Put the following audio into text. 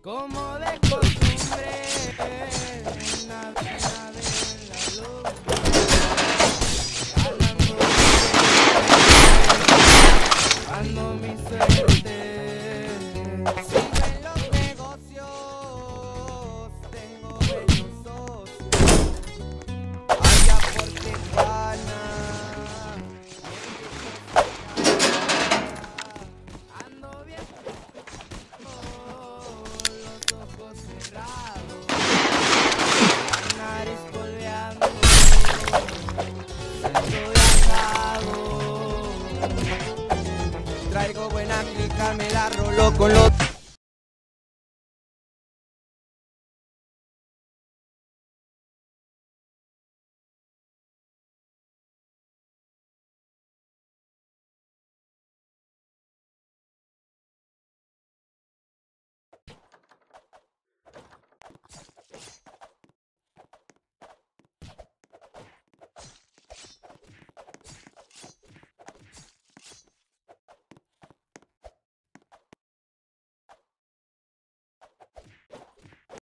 Como de costumbre, una vena de la luz, ganando mi suerte. Siguen los negocios, tengo buenos socios, allá por Tijuana, ando bien. Los ojos cerrados, la nariz polveando, estoy asado. Traigo buena clica, me la rolo con los